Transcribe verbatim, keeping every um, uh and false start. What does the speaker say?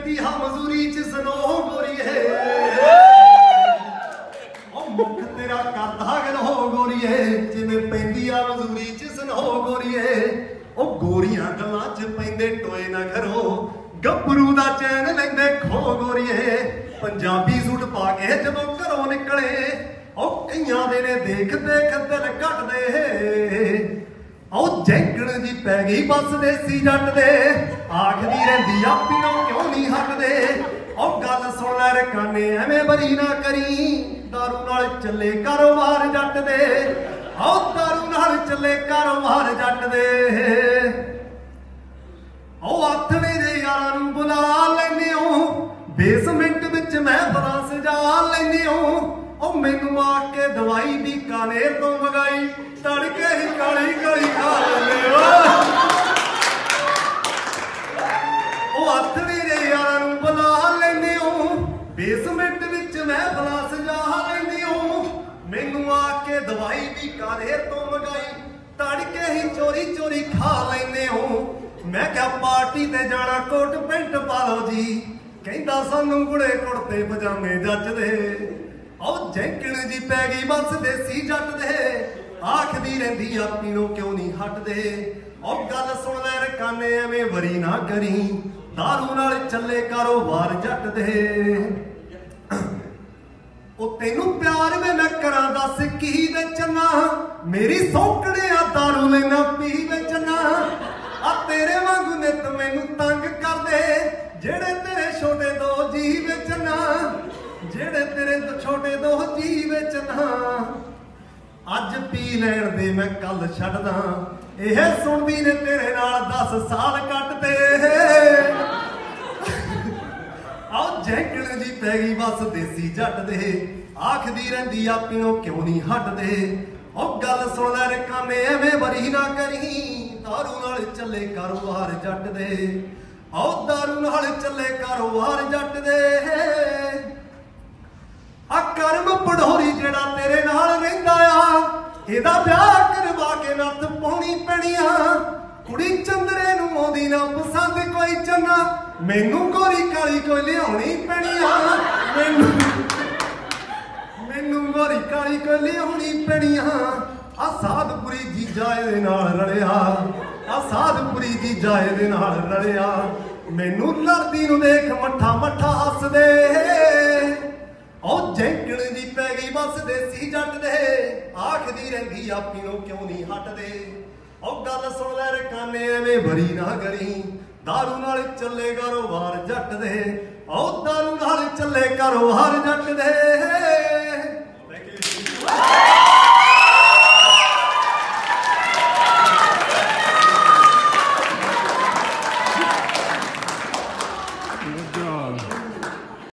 ਪੈਂਦੀ ਹਾਂ ਮਜ਼ਦੂਰੀ ਚ ਸਨੋ ਗੋਰੀਏ ਉਹ ਮੁਖ ਤੇਰਾ ਕਰਦਾ ਗਲੋ ਗੋਰੀਏ ਜਿਵੇਂ ਪੈਂਦੀ ਆ ਮਜ਼ਦੂਰੀ ਚ ਸਨੋ ਗੋਰੀਏ ਉਹ ਗੋਰੀਆਂ ਗੱਲਾਂ ਚ ਪੈਂਦੇ ਟੋਏ ਨਾ ਘਰੋ ਗੱਭਰੂ ਦਾ ਚੈਨ ਲੈਂਦੇ ਖੋ ਗੋਰੀਏ ਪੰਜਾਬੀ ਸੂਟ ਪਾ ਕੇ ਜਦੋਂ ਘਰੋਂ ਨਿਕਲੇ ਉਹ ਕਈਆਂ ਦੇ ਨੇ ਦੇਖ ਦੇਖ ਦਿਲ ਘਟਦੇ ਉਹ ਜੈਂਕਣ ਜੀ ਪੈ ਗਈ ਬੱਸ ਦੇਸੀ ਜੱਟ ਦੇ ਆਖਦੀ ਰਹਿੰਦੀ ਆ ਪੀਣੋਂ ਕਿਉਂ ਨਹੀਂ ਹਟਦੇ ਉਹ ਗੱਲ ਸੁਣ ਲੈ ਰਕਾਨੇ ਐਵੇਂ ਬਰੀ ਨਾ ਕਰੀ ਦਾਰੂ ਨਾਲ ਚੱਲੇ ਕਾਰੋਬਾਰ ਜੱਟ ਦੇ ਉਹ ਦਾਰੂ ਨਾਲ ਚੱਲੇ ਕਾਰੋਬਾਰ ਜੱਟ ਦੇ ਉਹ ਹੱਥ ਮੇਰੇ ਯਾਰਾਂ ਨੂੰ ਬੁਲਾ ਲੈਨੇ ਹੋ ਬੇਸਮੈਂਟ ਵਿੱਚ ਮੈਂ ਬੜਾ ਸਜਾ ਲੈਨੇ ਹੋ ਉਹ ਮੈਨੂੰ ਆ ਕੇ ਦਵਾਈ ਵੀ ਕਾਨੇਰ ਤੋਂ ਮੰਗਾਈ ਤੜਕੇ ਹੀ ਕਾਲੀ ਕਾਲੀ ਖਾ ਲੈਨੇ ਹੋ ਉਹ ਹੱਥ ਮੇਰੇ ਯਾਰਾਂ ਨੂੰ ਬੁਲਾ ਲੈਨੇ ਹੋ ਬੇਸਮੈਂਟ ਵਿੱਚ ਮੈਂ ਬੜਾ ਸਜਾ ਲੈਨੇ ਹੋ ਮੈਨੂੰ ਆ ਕੇ ਦਵਾਈ ਵੀ ਕਾਨੇਰ ਤੋਂ ਮੰਗਾਈ ਤੜਕੇ ਹੀ ਚੋਰੀ ਚੋਰੀ ਖਾ ਲੈਨੇ ਹੋ ਮੈਂ ਕਿਹਾ ਪਾਰਟੀ ਤੇ ਜਾਣਾ ਕੋਟ ਪੈਂਟ ਪਾ ਲਓ ਜੀ ਕਹਿੰਦਾ ਸਾਨੂੰ ਗੁੜੇ ਕੁੜਤੇ ਪਜਾਮੇ ਜੱਚਦੇ ਉਹ ਜੈਂਕਣ ਜੀ ਪੈ ਗਈ ਬੱਸ ਦੇਸੀ ਜੱਟ ਦੇ ਆਖਦੀ ਰਹਿੰਦੀ ਆ ਪੀਣੋਂ ਕਿਉਂ ਨਹੀਂ ਹਟਦੇ ਉਹ ਗੱਲ ਸੁਣ ਲੈ ਰਕਾਨੇ ਐਵੇਂ ਵਰੀ ਨਾ ਕਰੀ ਦਾਰੂ ਨਾਲ ਚੱਲੇ ਕਾਰੋਬਾਰ ਜੱਟ ਦੇ ਉਹ ਤੈਨੂੰ ਪਿਆਰ ਵੇ ਮੈਂ ਕਰਾਂ ਦੱਸ ਕੀ ਵੇਚਣਾ ਮੇਰੀ ਸੌਕੜਿਆ ਦਾਰੂ ਲੈਣਾ ਪੀ ਵੇਚਣਾ ਆ ਤੇਰੇ ਵਾਂਗੂ ਨਿਤ ਮੈਨੂੰ ਤੰਗ ਕਰਦੇ ਜਿਹੜੇ ਤੇਰੇ ਛੋਟੇ ਦੋ ਜੀ ਵੇਚਣਾ ਜਿਹੜੇ ਤੇਰੇ ਛੋਟੇ ਦੋ ਜੀ ਵੇਚਣਾ ਅੱਜ ਪੀ ਲੈਣ ਦੇ ਮੈਂ ਕੱਲ ਛੱਡਦਾ ਇਹ ਸੁਣਦੀ ਨੇ ਤੇਰੇ ਨਾਲ ਦਸ ਸਾਲ ਕੱਟਦੇ ਆਹ ਜੈਂਕਣ ਜੀ ਪੈ ਗਈ ਬਸ ਦੇਸੀ ਜੱਟ ਦੇ ਆਖਦੀ ਰਹਿੰਦੀ ਆ ਪੀਣੋਂ ਕਿਉਂ ਨਹੀਂ ਹਟਦੇ ਉਹ ਗੱਲ ਸੁਣ ਲੈ ਰਕਾਨੇ ਐਵੇਂ ਬਰੀ ਨਾ ਕਰੀ ਦਾਰੂ ਨਾਲ ਚੱਲੇ ਕਾਰੋਬਾਰ ਜੱਟ ਦੇ ਆਹ ਦਾਰੂ ਨਾਲ ਚੱਲੇ ਕਾਰੋਬਾਰ ਜੱਟ ਦੇ ਆ ਕਰਮ ਪੜੋਰੀ ਜਿਹੜਾ ਤੇਰੇ ਨਾਲ ਰਹਿੰਦਾ ਆ ਇਹਦਾ ਵਿਆਹ ਕਰਵਾ ਕੇ ਨੱਥ ਪਾਉਣੀ ਪੈਣੀਆਂ ਕੁੜੀ ਚੰਦਰੇ ਨੂੰ ਆਉਂਦੀ ਨਾ ਪਸੰਦ ਕੋਈ ਚੰਨਾ ਮੈਨੂੰ ਗੋਰੀ ਕਾਲੀ ਕੋਈ ਲਿਆਉਣੀ ਪੈਣੀਆਂ ਮੈਨੂੰ ਮੈਨੂੰ ਗੋਰੀ ਕਾਲੀ ਕੋਈ ਲਿਆਉਣੀ ਪੈਣੀਆਂ ਆ ਸਾਧਪੁਰੀ ਜੀਜਾ ਇਹਦੇ ਨਾਲ ਰਲਿਆ ਆ ਸਾਧਪੁਰੀ ਜੀਜਾ ਇਹਦੇ ਨਾਲ ਰਲਿਆ ਮੈਨੂੰ ਲੜਦੀ ਨੂੰ ਦੇਖ ਮੱਠਾ ਮੱਠਾ ਹੱਸਦੇ ਉਹ ਜੈਂਕਣ ਜੀ ਪੈ ਗਈ ਬੱਸ ਦੇਸੀ ਜੱਟ ਦੇ ਆਖਦੀ ਰਹਿੰਦੀ ਆ ਪੀਣੋਂ ਕਿਉਂ ਨਹੀਂ ਹਟਦੇ ਉਹ ਗੱਲ ਸੁਣ ਲੈ ਰਕਾਨੇ ਐਵੇਂ ਬਰੀ ਨਾ ਕਰੀ ਦਾਰੂ ਨਾਲ ਚੱਲੇ ਕਾਰੋਬਾਰ ਜੱਟ ਦੇ ਉਹ ਦਾਰੂ ਨਾਲ ਚੱਲੇ ਕਾਰੋਬਾਰ ਜੱਟ ਦੇ